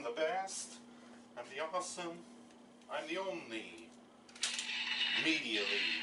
the best, I'm the awesome, I'm the only Media League.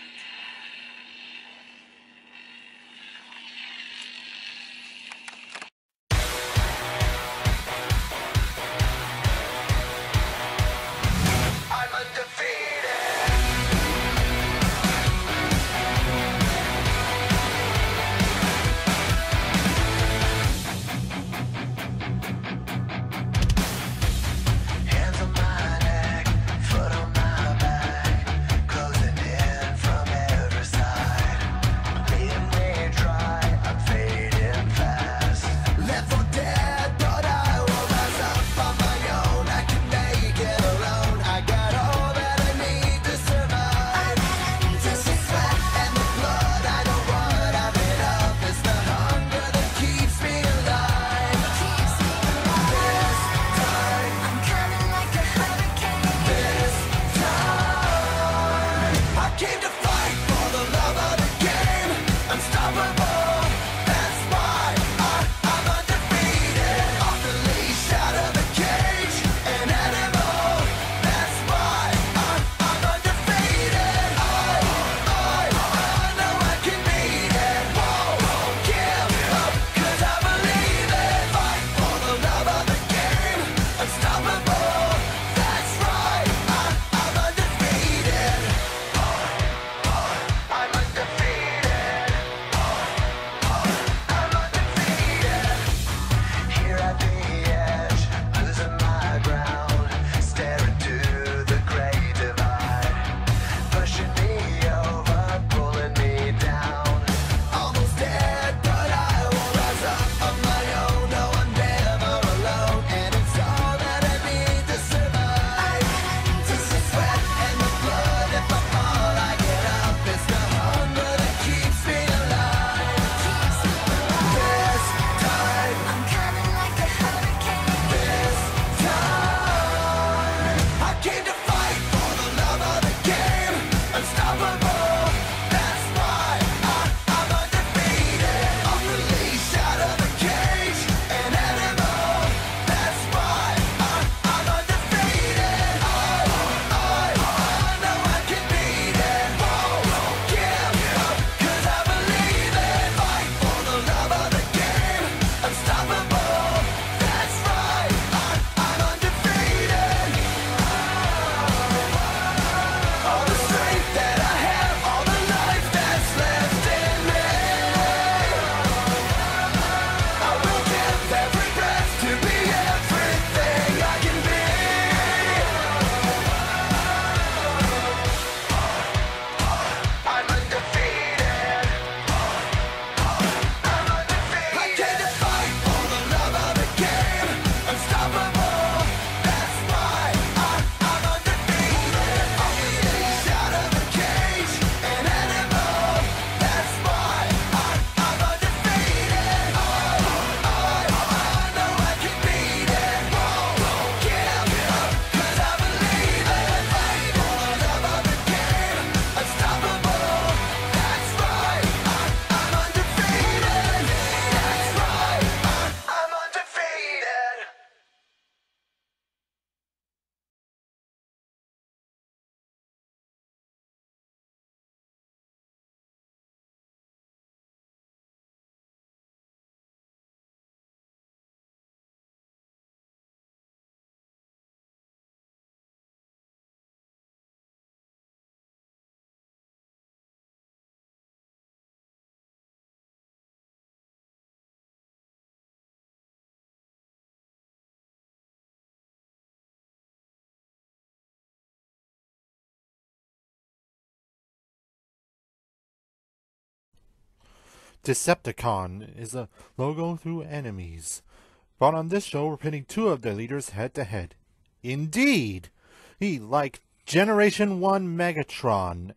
Decepticon is a logo through enemies. But on this show, we're pitting two of their leaders head to head. Indeed! He like Generation 1 Megatron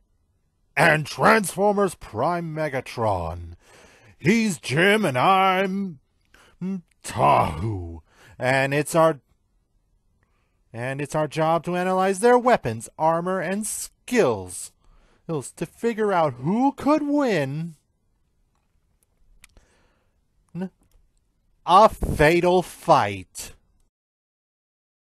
and Transformers Prime Megatron. He's Jim and I'm Tahu. And it's our job to analyze their weapons, armor, and skills. To figure out who could win a fatal fight.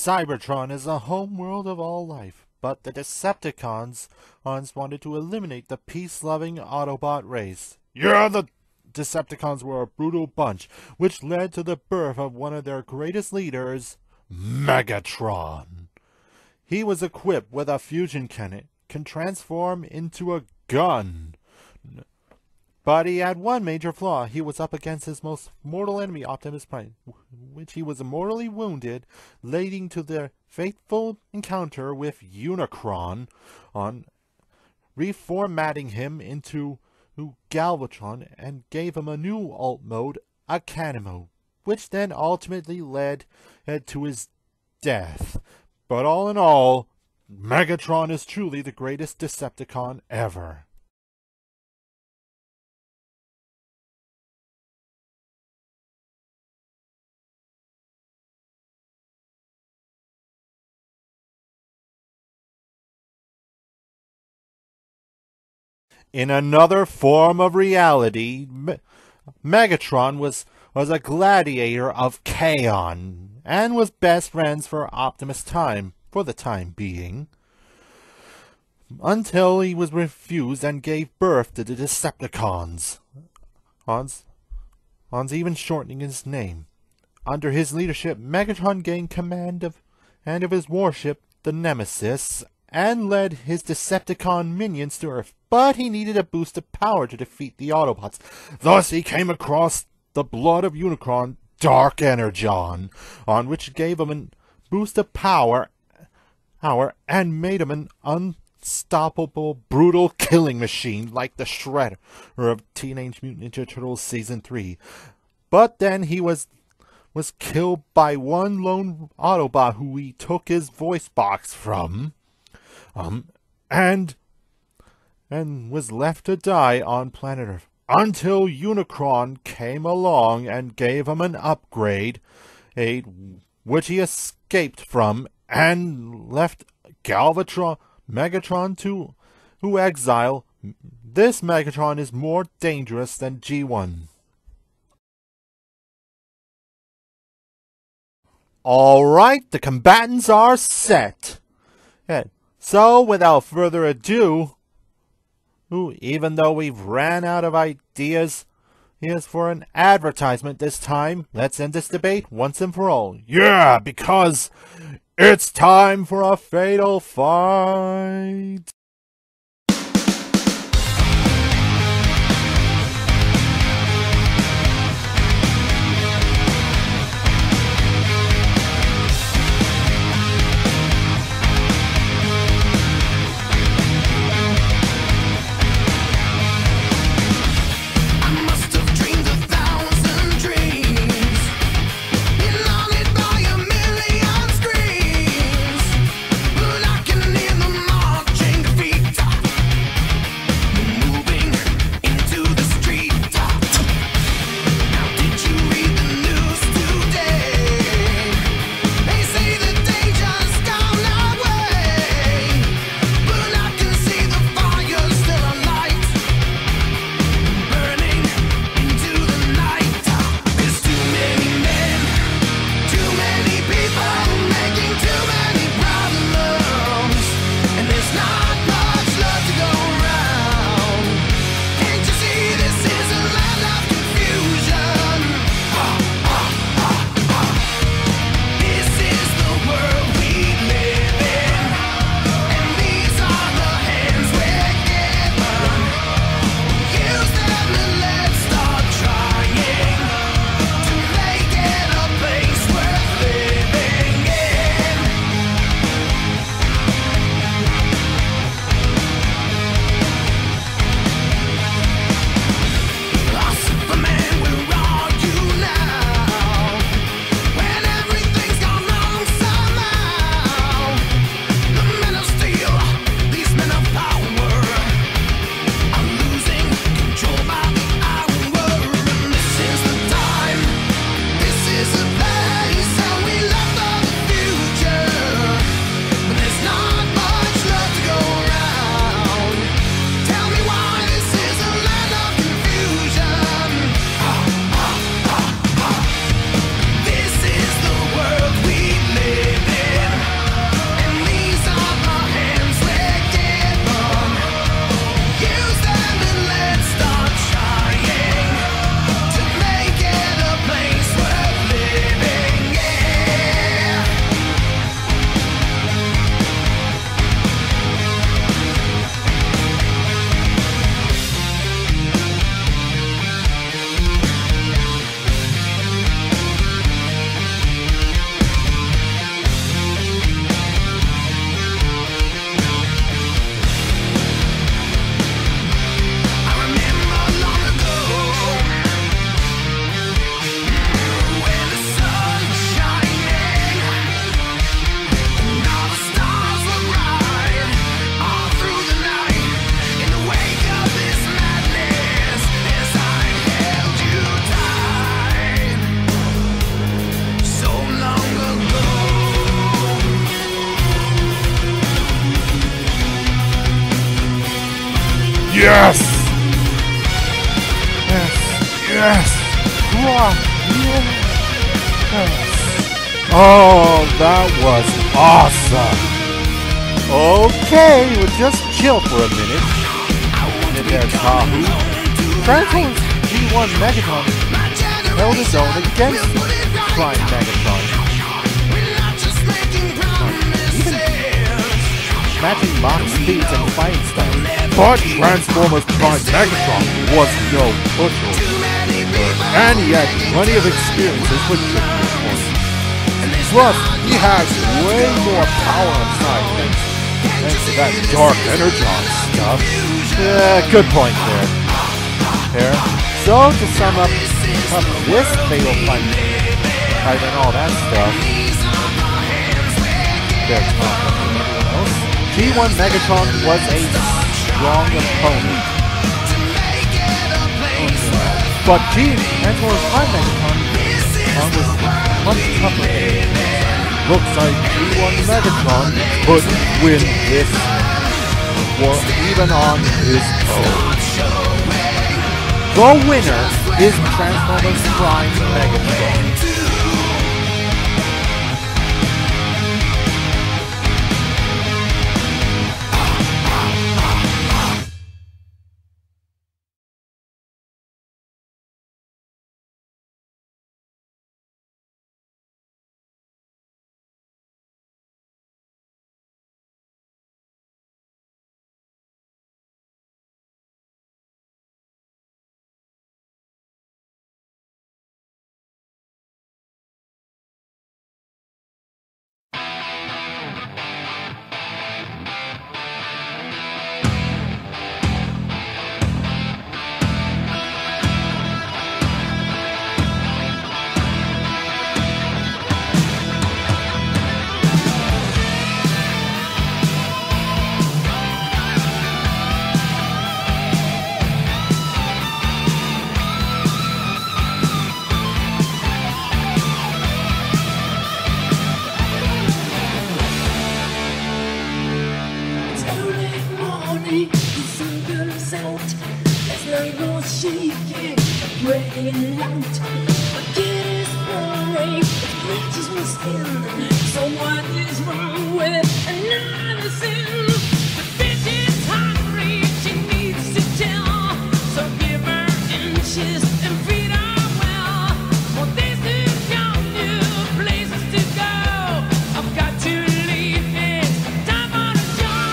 Cybertron is the home world of all life, but the Decepticons wanted to eliminate the peace-loving Autobot race. Yeah, the Decepticons were a brutal bunch, which led to the birth of one of their greatest leaders, Megatron. He was equipped with a fusion cannon, can transform into a gun. But he had one major flaw. He was up against his most mortal enemy, Optimus Prime, which he was mortally wounded, leading to their fateful encounter with Unicron, on reformatting him into Galvatron and gave him a new alt mode, a cannon mode, which then ultimately led to his death. But all in all, Megatron is truly the greatest Decepticon ever. In another form of reality, Megatron was a gladiator of Kaon, and was best friends for Optimus for the time being, until he was refused and gave birth to the Decepticons, even shortening his name. Under his leadership, Megatron gained command of his warship, the Nemesis, and led his Decepticon minions to Earth, but he needed a boost of power to defeat the Autobots. Thus he came across the blood of Unicron, Dark Energon, on which gave him a boost of power and made him an unstoppable, brutal killing machine like the Shredder of Teenage Mutant Ninja Turtles Season 3. But then he was killed by one lone Autobot who he took his voice box from, and was left to die on planet Earth, until Unicron came along and gave him an upgrade, which he escaped from, and left Megatron to exile. This Megatron is more dangerous than G1. Alright, the combatants are set. So, without further ado, even though we've ran out of ideas for an advertisement this time, let's end this debate once and for all. Yeah, because it's time for a fatal fight. Change Yes! Yes! Yes! Wow! Yes! Oh, that was awesome! Okay, we'll just chill for a minute. And there's Hahu. Transformers G1 Megatron held his own against Prime Megatron. Even matching Mach speeds and fighting styles. But Transformers Prime Megatron was no pushover. And he had plenty of experiences with tricky opponents. Plus, he has way more power inside thanks to that dark energon stuff. Good point there. So, to sum up this fatal fight and all that stuff, there's not anyone else. G1 Megatron was a strong opponent. But Transformers Prime Megatron was much tougher. Looks like G1 Megatron couldn't win this war even on his own. The winner is Transformers Prime Megatron. So what is wrong with another sin? The bitch is hungry, she needs to tell. So give her inches and feed her well. For this is young new places to go. I've got to leave, it's time for the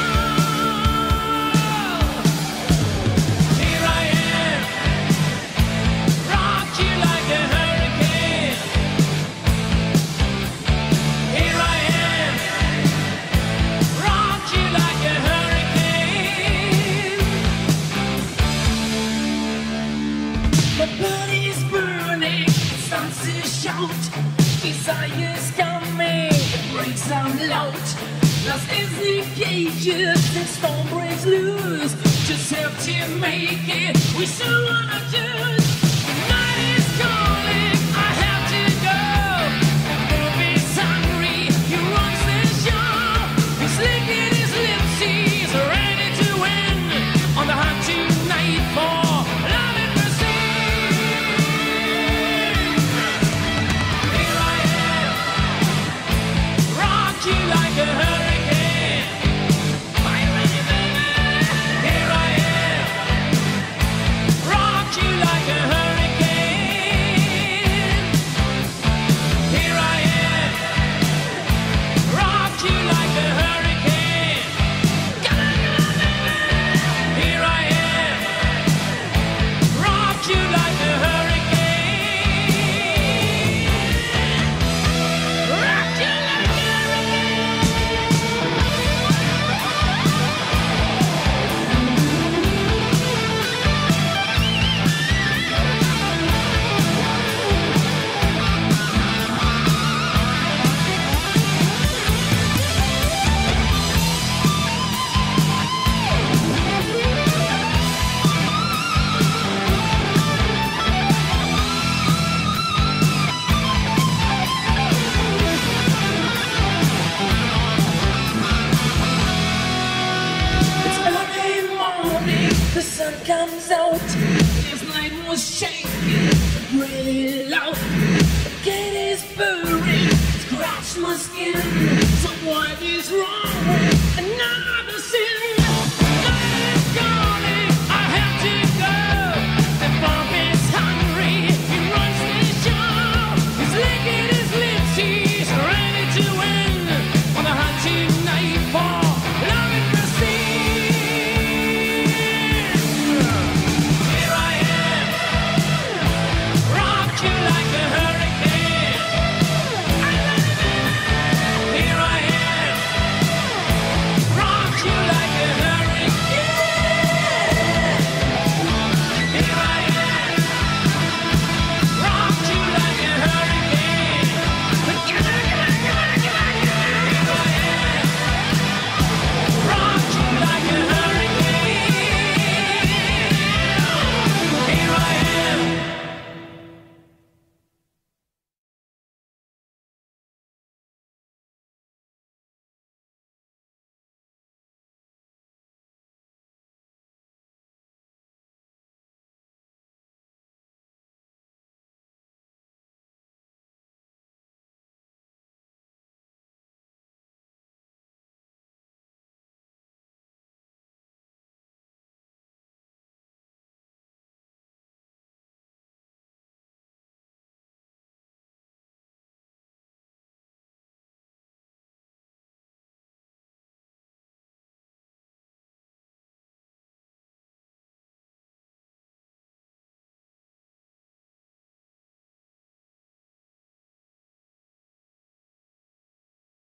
show. Here I am, rock you like a hurricane. Here I am, rock you like a hurricane. My body's burning, it starts to shout. Desire's coming, it breaks out loud. Lost in the cages, the storm breaks loose. Just have to make it, we still wanna choose. The night is calling, I have to go. Licking his lips, he's ready to win on the hunt tonight for love and mercy. Here I am, rock you like a hurricane. Are you ready, baby? Here I am, rock you like a hurricane. Here I am, rock you like a hurricane. was shaking really loud. Get his burning, scratch my skin. So what is wrong?